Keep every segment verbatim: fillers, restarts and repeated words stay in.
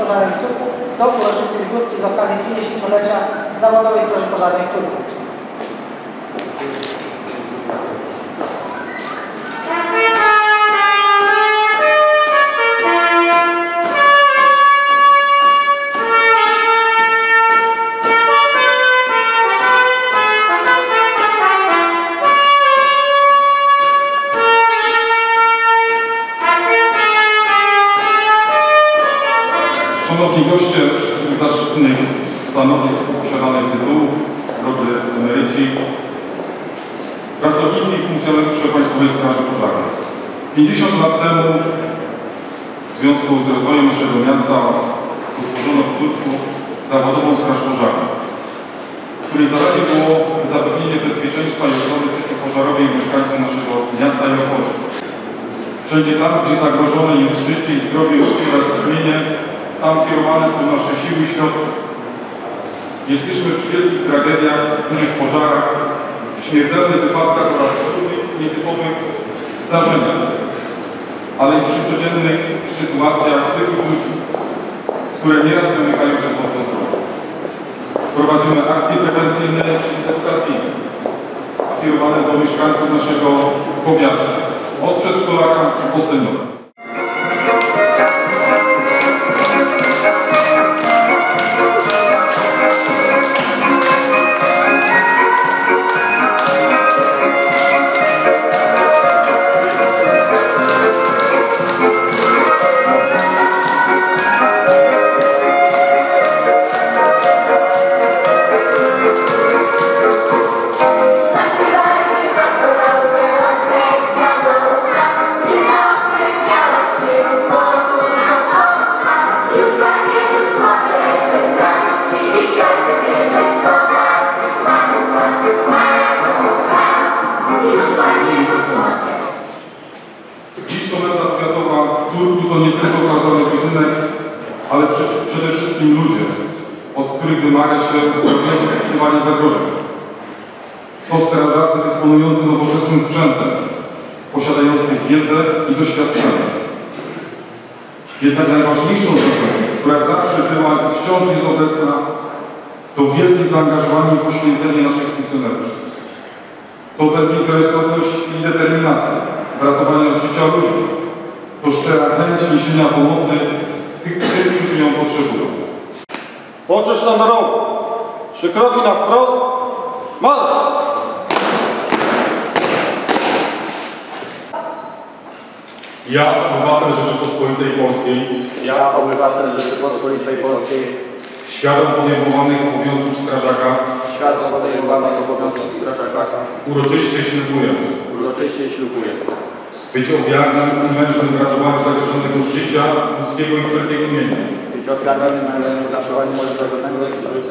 Pożarnej w Turku do uroczystej zbiórki z okazji pięćdziesięciolecia Zawodowej Straży Pożarnej w Turku. Szanowni goście wszystkich zaszczytnych stanowisk posiadanych tytułów, drodzy emeryci, pracownicy i funkcjonariusze Państwowej Straży Pożarnej. pięćdziesiąt lat temu w związku z rozwojem naszego miasta utworzono w Turku Zawodową Straż Pożarną, której zadaniem było zapewnienie bezpieczeństwa i ochrony przeciwpożarowej mieszkańcom naszego miasta i okolic. Wszędzie tam, gdzie zagrożone jest życie i zdrowie ludzi oraz sumienie, tam kierowane są nasze siły i środki. Jesteśmy przy wielkich tragediach, dużych pożarach, śmiertelnych wypadkach oraz trudnych, nietypowych zdarzeniach, ale i przy codziennych sytuacjach zwykłych ludzi, które nieraz wymykają się pod kontrolą. Prowadzimy akcje prewencyjne i edukacyjne skierowane do mieszkańców naszego powiatu, od przedszkolaka po seniora. Dziś komenda powiatowa w Turku to nie tylko okazany budynek, ale przede wszystkim ludzie, od których wymaga się usprawnienie wykrywania zagrożeń. To strażacy dysponujący nowoczesnym sprzętem, posiadający wiedzę i doświadczenie. Jednak najważniejszą rzeczą, która zawsze była i wciąż jest obecna, to wielkie zaangażowanie i poświęcenie naszych funkcjonariuszy. To bezinteresowność i determinacja w ratowaniu życia ludzi. To szczera chęć niesienia pomocy tych, którzy ją potrzebują. Poczesz na rogu. Trzy kroki na wprost. Marsz! Ja, obywatel Rzeczypospolitej Polskiej, Ja, obywatel Rzeczypospolitej Polskiej, świadom podejmowanych obowiązków strażaka, świadom podejmowanych obowiązków strażaka, uroczyście ślubuję uroczyście ślubuję być ofiarnym i mężnym w ratowaniu zagrożonego życia ludzkiego i wszelkiego mienia. być ofiarnym w ratowaniu mojego zagrożonego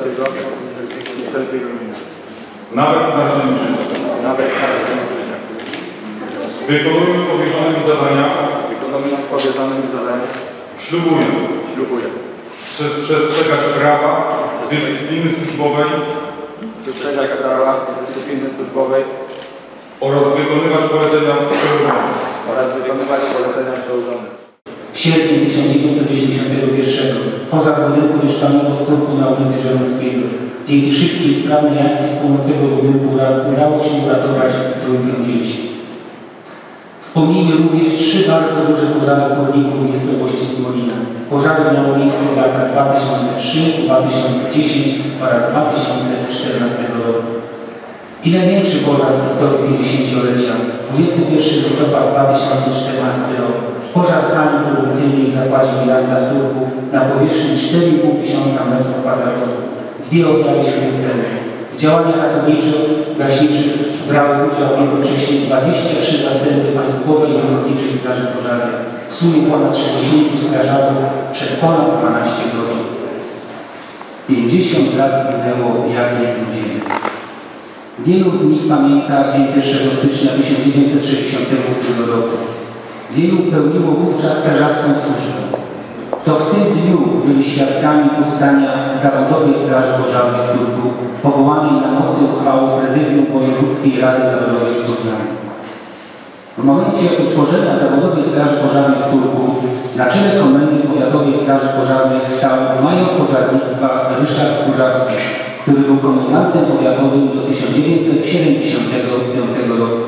i wszelkiego mienia. Nawet z narażeniem życia. Nawet z narażeniem życia. Wykonując powierzone mi zadania, Wykonując powierzone mi zadania, ślubuję ślubuję przez, przestrzegać prawa, dyscypliny służbowej przestrzegać prawa i dyscypliny służbowej oraz wykonywać polecenia przełożone. oraz wykonywać polecenia przełożone. Sierpień tysiąc dziewięćset osiemdziesiątego pierwszego. Pożar budynku mieszkalnego w Turku na ulicy Żeromskiego. Dzięki szybkiej i sprawnej akcji z północnego budynku udało się uratować trójkę dzieci. Wspomnijmy również trzy bardzo duże pożary górników w miejscowości Smolina. Pożary miały miejsce w latach dwa tysiące trzeciego, dwa tysiące dziesiątego oraz dwa tysiące czternastego roku. I największy pożar w historii pięćdziesięciolecia, dwudziestego pierwszego listopada dwa tysiące czternastego roku. Pożar w hali produkcyjnej w zakładzie Miranda w Turku na powierzchni cztery i pół tysiąca metrów kwadratowych. Dwie ofiary śmiertelne. W działaniach ratowniczo-gaśniczych brały udział jednocześnie dwadzieścia trzy zastępy Państwowej i Ochotniczej Straży Pożarnej. W sumie ponad sześćdziesięciu strażaków przez ponad dwanaście godzin. pięćdziesiąt lat minęło jak nieludzimy. Wielu z nich pamięta dzień pierwszego stycznia tysiąc dziewięćset sześćdziesiątego ósmego roku. Wielu pełniło wówczas strażacką służbę. To w tym dniu byli świadkami powstania Zawodowej Straży Pożarnej w Turku, powołanej na mocy uchwały Prezydium Wojewódzkiej Rady Narodowej w Poznaniu. W momencie utworzenia zawodowej Straży Pożarnej w Turku na czele Komendy Powiatowej Straży Pożarnej stał major pożarnictwa Ryszard Kurzacki, który był komendantem powiatowym do tysiąc dziewięćset siedemdziesiątego piątego roku.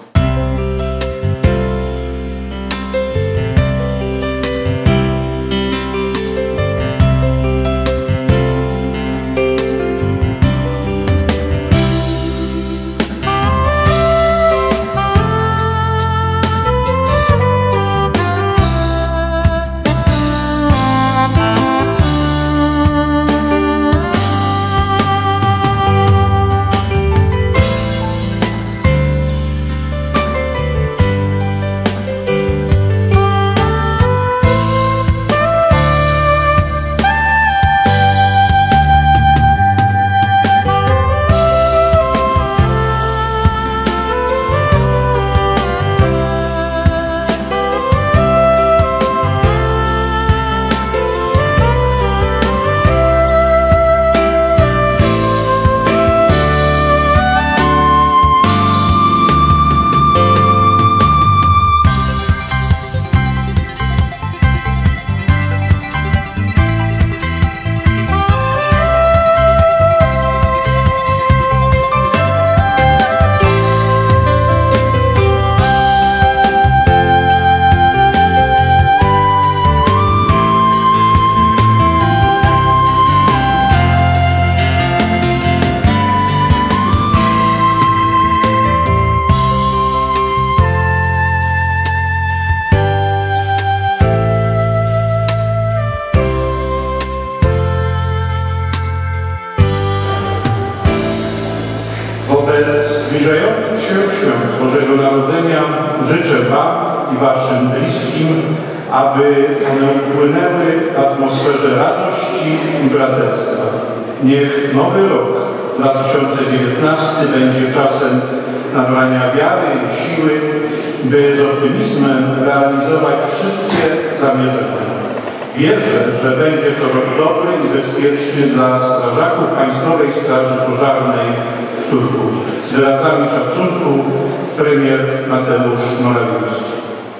Wobec zbliżających się świąt Bożego Narodzenia życzę Wam i Waszym bliskim, aby one upłynęły w atmosferze radości i braterstwa. Niech nowy rok dwa tysiące dziewiętnasty będzie czasem nabrania wiary i siły, by z optymizmem realizować wszystkie zamierzenia. Wierzę, że będzie to rok dobry i bezpieczny dla strażaków Państwowej Straży Pożarnej w Turku. Z wyrazami szacunku premier Mateusz Morawiecki.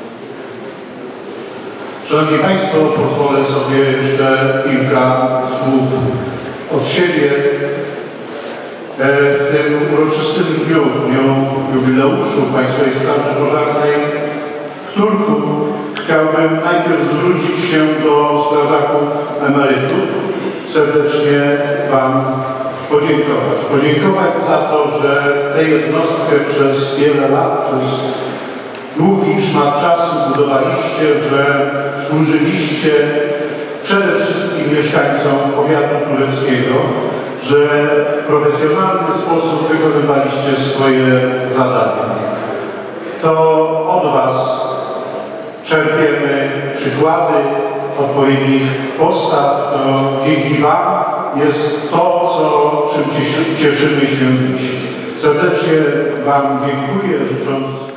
Szanowni Państwo, pozwolę sobie jeszcze kilka słów od siebie. W tym uroczystym dniu, dniu jubileuszu Państwowej Straży Pożarnej w Turku chciałbym najpierw zwrócić się do strażaków emerytów. Serdecznie Wam podziękować. Podziękować za to, że tę jednostkę przez wiele lat, przez długi szmat czasu budowaliście, że służyliście przede wszystkim mieszkańcom powiatu tureckiego, że w profesjonalny sposób wykonywaliście swoje zadania. To od Was czerpiemy przykłady odpowiednich postaw, to dzięki Wam jest to, co, czym cieszymy się dziś. Serdecznie Wam dziękuję, życząc